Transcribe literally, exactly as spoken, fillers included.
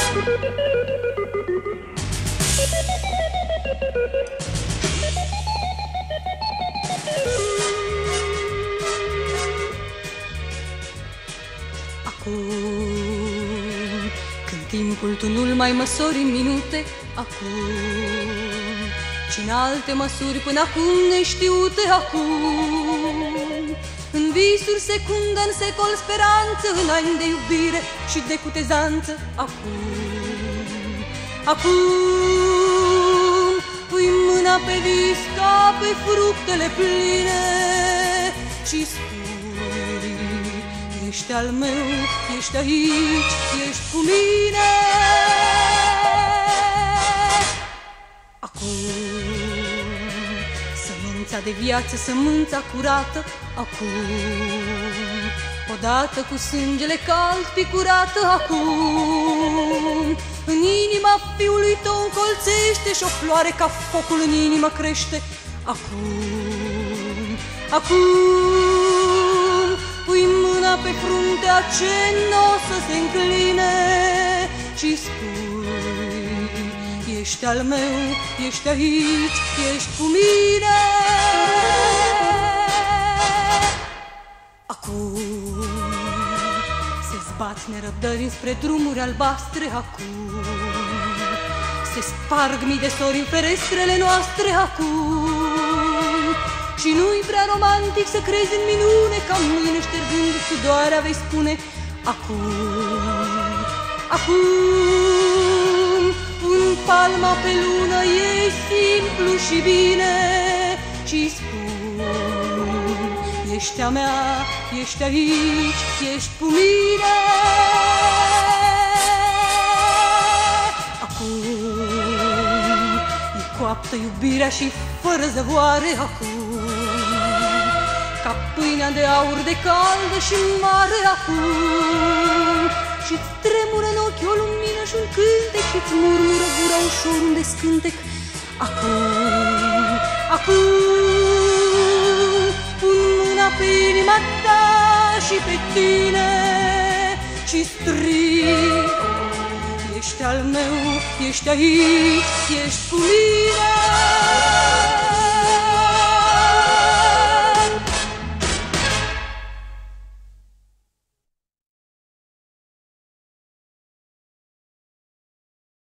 Acum, când timpul tu nu-l mai măsori în minute, acum, și în alte măsuri până acum neștiute, acum, în visuri secundă, în secol speranță, în ani de iubire și de cutezanță, acum, acum, pui mâna pe vis ca pe fructele pline și spui: ești al meu, ești aici, ești cu mine. Acum, sămânța de viață, sămânța curată, acum, odată cu sângele cald picurată, acum, în inima fiului tău încolțește și o floare ca focul în inimă crește, acum, acum, pui mâna pe fruntea ce n-o să se încline și spui: ești al meu, ești aici, ești cu mine. Acum se zbat nerăbdări înspre drumuri albastre, acum se sparg mii de sori în ferestrele noastre, acum, și nu-i prea romantic să crezi în minune, ca mâine ștergând sudoarea vei spune: acum, acum, pun palma pe lună, e simplu și bine, și spun: ești a mea, ești aici, ești cu mine. Acum, e coaptă iubirea și fără zăvoare, acum, ca pâinea de aur de caldă și mare, acum, și-ți tremură în ochi o lumină și un cântec, și-ți murmură gura ușor un descântec. Acum, acum, pun mâna pe inima ta și pe tine și strig: ești al meu, ești aici, ești cu mine.